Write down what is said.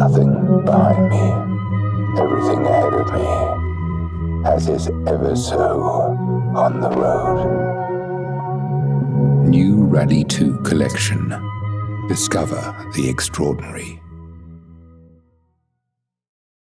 nothing behind me, everything ahead of me, as is ever so on the road. New Rally 2 collection. Discover the extraordinary.